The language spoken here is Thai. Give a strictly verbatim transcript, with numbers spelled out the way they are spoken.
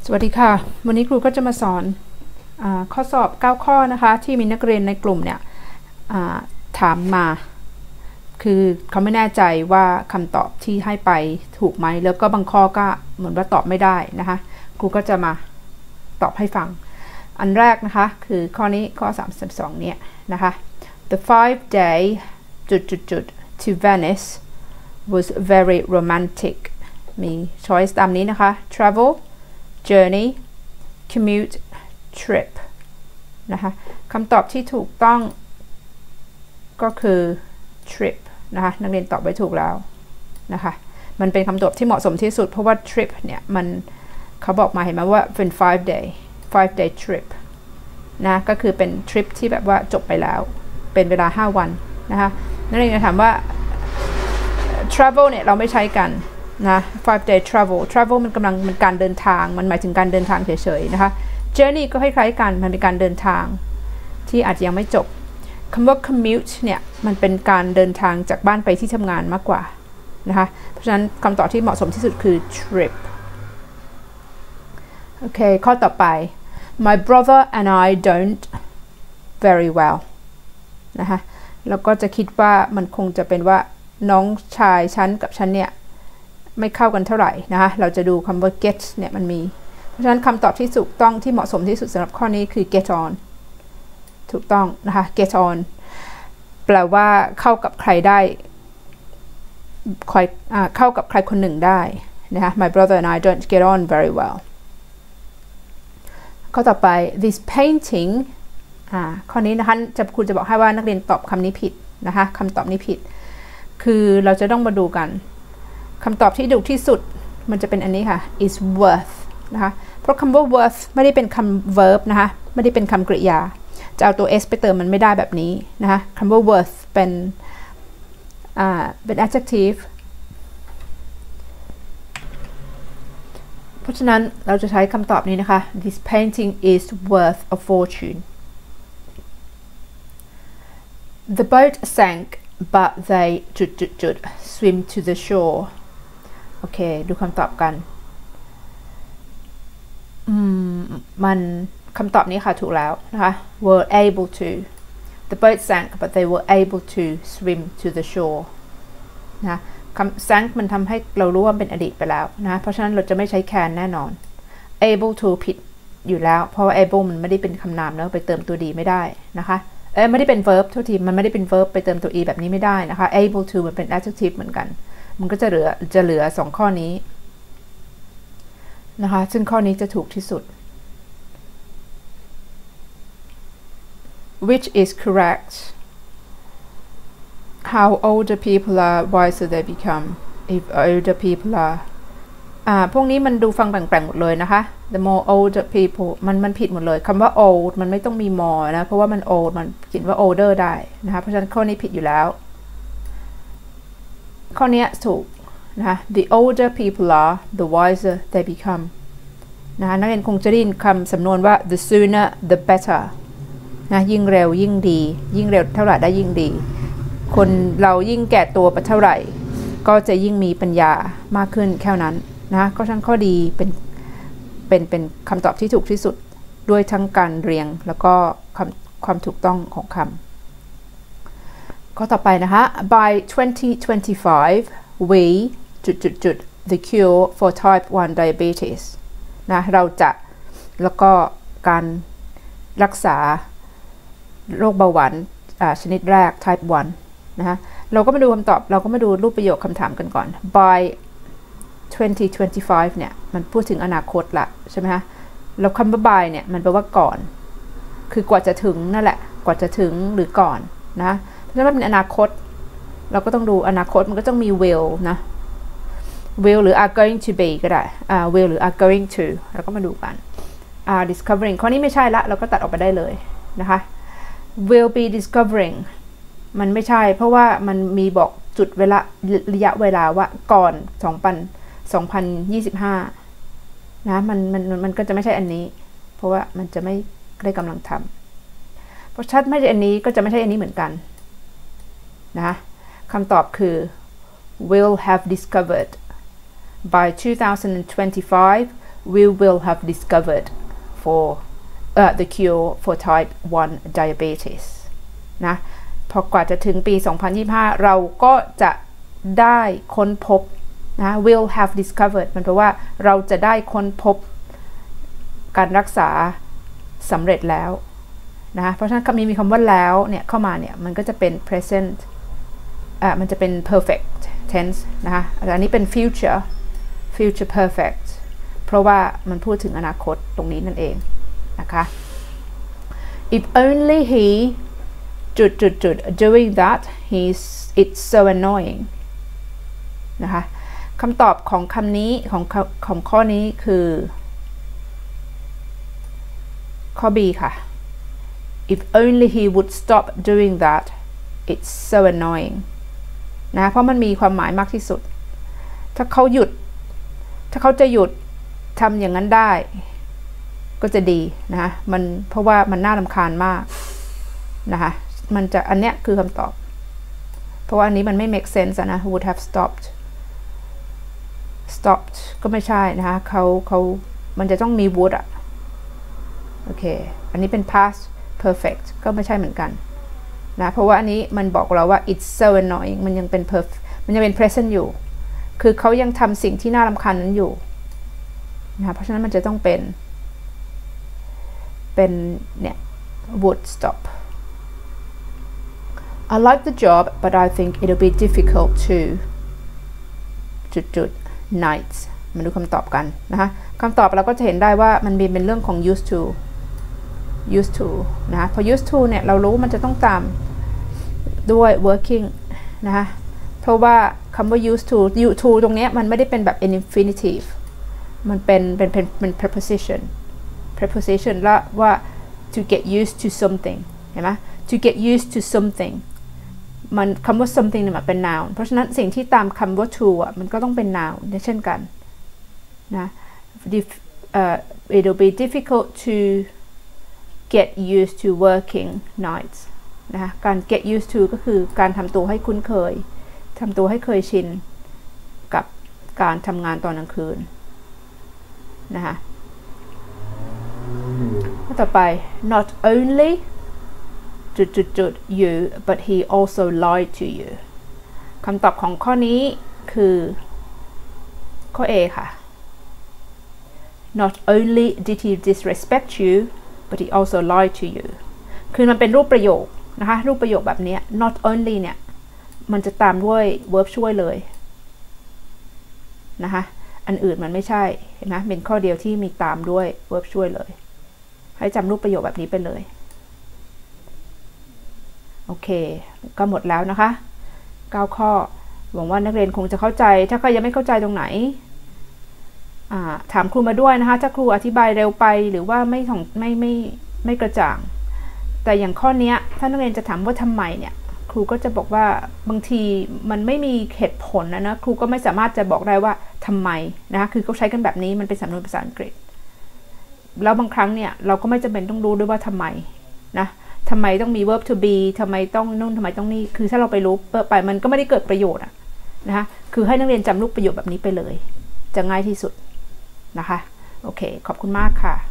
สวัสดีค่ะวันนี้ครูก็จะมาสอนอาข้อสอบเก้าข้อนะคะที่มีนักเรียนในกลุ่มเนี่ยถามมาคือเขาไม่แน่ใจว่าคำตอบที่ให้ไปถูกไหมแล้วก็บางข้อก็เหมือนว่าตอบไม่ได้นะคะครูก็จะมาตอบให้ฟังอันแรกนะคะคือข้อนี้ข้อสามสิบสองเนี่ยนะคะ the five day จุดจุดจุด to Venice was very romantic มี choice ตามนี้นะคะ travel journey commute trip นะคะคำตอบที่ถูกต้องก็คือ trip นะคะนักเรียนตอบไว้ถูกแล้วนะคะมันเป็นคำตอบที่เหมาะสมที่สุดเพราะว่า trip เนี่ยมันเขาบอกมาเห็นไหมว่าเป็น five day five day trip นะก็คือเป็นทริปที่แบบว่าจบไปแล้วเป็นเวลาห้าวันนะคะนักเรียนจะถามว่า travel เนี่ยเราไม่ใช้กันนะ five day travel travel มันกำลังมันการเดินทางมันหมายถึงการเดินทางเฉยๆนะคะ journey ก็คล้ายๆกันมันเป็นการเดินทางที่อาจจะยังไม่จบคำว่า commute เนี่ยมันเป็นการเดินทางจากบ้านไปที่ทำงานมากกว่านะคะเพราะฉะนั้นคำตอบที่เหมาะสมที่สุดคือ trip โอเคข้อต่อไป my brother and I don't very well นะคะแล้วก็จะคิดว่ามันคงจะเป็นว่าน้องชายฉันกับฉันเนี่ยไม่เข้ากันเท่าไหร่นะคะเราจะดูคำว่า get เนี่ยมันมีเพราะฉะนั้นคำตอบที่ถูกต้องที่เหมาะสมที่สุดสำหรับข้อนี้คือ get on ถูกต้องนะคะ get on แปลว่าเข้ากับใครได้เข้ากับใครคนหนึ่งได้นะคะ my brother and I don't get on very well ข้อต่อไป this painting อ่าข้อนี้นะคะจะครูจะบอกให้ว่านักเรียนตอบคำนี้ผิดนะคะคำตอบนี้ผิดคือเราจะต้องมาดูกันคำตอบที่ถูกที่สุดมันจะเป็นอันนี้ค่ะ is worth นะคะเพราะคำว่า worth ไม่ได้เป็นคำ verb นะคะไม่ได้เป็นคำกริยาจะเอาตัว s ไปเติมมันไม่ได้แบบนี้นะคะคำว่า worth เป็นอ่าเป็น adjective เพราะฉะนั้นเราจะใช้คำตอบนี้นะคะ this painting is worth a fortune the boat sank but they จุดจุดจุด swim to the shoreโอเคดูคำตอบกันอืมมันคำตอบนี้ค่ะถูกแล้วนะคะ were able to the boat sank but they were able to swim to the shore นะคำ sank มันทำให้เรารู้ว่าเป็นอดีตไปแล้วนะเพราะฉะนั้นเราจะไม่ใช้ can แน่นอน able to ผิดอยู่แล้วเพราะว่า able มันไม่ได้เป็นคำนามแล้วไปเติมตัวดีไม่ได้นะคะเอ้ไม่ได้เป็น verb ทุกทีมันไม่ได้เป็น verb ไปเติมตัว e แบบนี้ไม่ได้นะคะ able to มันเป็น adjective เหมือนกันมันก็จะเหลือจะเหลือสองข้อนี้นะคะซึ่งข้อนี้จะถูกที่สุด which is correct how older people are wiser they become if older people are อ่าพวกนี้มันดูฟังแปลงๆหมดเลยนะคะ the more older people มันมันผิดหมดเลยคำว่า old มันไม่ต้องมี more นะเพราะว่ามัน old มันเขียนว่า older ได้นะคะเพราะฉะนั้นข้อนี้ผิดอยู่แล้วข้อนี้ถูกนะคะ the older people are the wiser they become นะคะนักเรียนคงจะได้ยินคำสำนวนว่า the sooner the better นะยิ่งเร็วยิ่งดียิ่งเร็วเท่าไหร่ได้ยิ่งดีคนเรายิ่งแก่ตัวไปเท่าไหร่ก็จะยิ่งมีปัญญามากขึ้นแค่นั้นนะก็ทั้งข้อดีเป็นเป็นเป็นคำตอบที่ถูกที่สุดด้วยทั้งการเรียงแล้วก็ความถูกต้องของคำข้อต่อไปนะคะ by twenty twenty-five we จุดจุดจุด the cure for type one diabetes นะเราจะแล้วก็การรักษาโรคเบาหวานชนิดแรก type one นะคะเราก็มาดูคำตอบเราก็มาดูรูปประโยคคำถามกันก่อน by twenty twenty-five เนี่ยมันพูดถึงอนาคตละใช่ไหมคะแล้วคำว่า by เนี่ยมันแปลว่าก่อนคือกว่าจะถึงนั่นแหละกว่าจะถึงหรือก่อนนะเพราะฉะนั้นมันเป็นอนาคตเราก็ต้องดูอนาคตมันก็ต้องมี will นะ will หรือ are going to be ก็ได้อ่า will หรือ are going to เราก็มาดูกันอ่า discovering ข้อนี้ไม่ใช่ละเราก็ตัดออกไปได้เลยนะคะ will be discovering มันไม่ใช่เพราะว่ามันมีบอกจุดเวลาระยะเวลาว่าก่อนสองพันยี่สิบห้านะมันมันมันก็จะไม่ใช่อันนี้เพราะว่ามันจะไม่ได้กำลังทำเพราะชัดไม่ใช่อันนี้ก็จะไม่ใช่อันนี้เหมือนกันนะคำตอบคือ will have discovered by two thousand twenty-five we will have discovered for uh, the cure for type one diabetes นะพอกว่าจะถึงปีสองพันยี่สิบห้าเราก็จะได้ค้นพบนะ will have discovered มันแปลว่าเราจะได้ค้นพบการรักษาสำเร็จแล้วนะเพราะฉะนั้นคำนี้มีคำว่าแล้วเนี่ยเข้ามาเนี่ยมันก็จะเป็น present อ่ะมันจะเป็น perfect tense นะคะอันนี้เป็น future future perfect เพราะว่ามันพูดถึงอนาคตตรงนี้นั่นเองนะคะ if only he จุดจุดจุด doing that he's it's so annoying นะคะคำตอบของคำนี้ของของข้อนี้คือข้อ B ค่ะ if only he would stop doing that it's so annoying นะเพราะมันมีความหมายมากที่สุดถ้าเขาหยุดถ้าเขาจะหยุดทำอย่างนั้นได้ก็จะดีนะคะมันเพราะว่ามันน่ารำคาญมากนะคะมันจะอันเนี้ยคือคำตอบเพราะว่าอันนี้มันไม่ make sense นะ would have stopped stopped ก็ไม่ใช่นะคะเขาเขามันจะต้องมี would อะโอเคอันนี้เป็น past perfect ก็ไม่ใช่เหมือนกันนะเพราะว่าอันนี้มันบอกเราว่า it's so annoying มันยังเป็น perfect มันยังเป็น present อยู่คือเขายังทำสิ่งที่น่ารำคาญนั้นอยู่นะเพราะฉะนั้นมันจะต้องเป็นเป็นเนี่ย would stop I like the job but I think it'll be difficult to จุดจุด nights มาดูคำตอบกันนะคะคำตอบเราก็จะเห็นได้ว่ามันเป็นเรื่องของ used to used to นะคะพอ used to เนี่ยเรารู้มันจะต้องตามด้วย working นะคะเพราะว่าคำว่า used to used to ตรงนี้มันไม่ได้เป็นแบบ infinitive มันเป็นเป็นเป็นเป็น preposition preposition ละว่า to get used to something เห็นไหม to get used to something มันคำว่า something เนี่ยมันเป็น noun เพราะฉะนั้นสิ่งที่ตามคำว่า to อ่ะมันก็ต้องเป็น noun เช่นกันนะ uh, it'll be difficult to get used to working nights นะคะการ get used to ก็คือการทำตัวให้คุ้นเคยทำตัวให้เคยชินกับการทำงานตอนกลางคืนนะคะต่อไป not only จุดจุดจุด you but he also lied to you คำตอบของข้อนี้คือข้อ A ค่ะ not only did he disrespect you but he also lied to you คือมันเป็นรูปประโยคนะคะรูปประโยคแบบนี้ not only เนี่ยมันจะตามด้วย verb ช่วยเลยนะคะอันอื่นมันไม่ใช่เห็นไหมเป็นข้อเดียวที่มีตามด้วย verb ช่วยเลยให้จำรูปประโยคแบบนี้ไปเลยโอเคก็หมดแล้วนะคะเก้าข้อหวังว่านักเรียนคงจะเข้าใจถ้าใครยังไม่เข้าใจตรงไหนถามครูมาด้วยนะคะถ้าครูอธิบายเร็วไปหรือว่าไม่ของไม่ไม่ไม่กระจ่างแต่อย่างข้อนี้ถ้านักเรียนจะถามว่าทำไมเนี่ยครูก็จะบอกว่าบางทีมันไม่มีเหตุผลนะนะครูก็ไม่สามารถจะบอกได้ว่าทำไมนะคะคือเขาใช้กันแบบนี้มันเป็นสำนวนภาษาอังกฤษแล้วบางครั้งเนี่ยเราก็ไม่จำเป็นต้องรู้ด้วยว่าทำไมนะทำไมต้องมี verb to be ทำไมต้องนู่นทำไมต้องนี่คือถ้าเราไปรู้ไปมันก็ไม่ได้เกิดประโยชน์อะนะคะคือให้นักเรียนจำรูปประโยคแบบนี้ไปเลยจะง่ายที่สุดนะคะโอเคขอบคุณมากค่ะ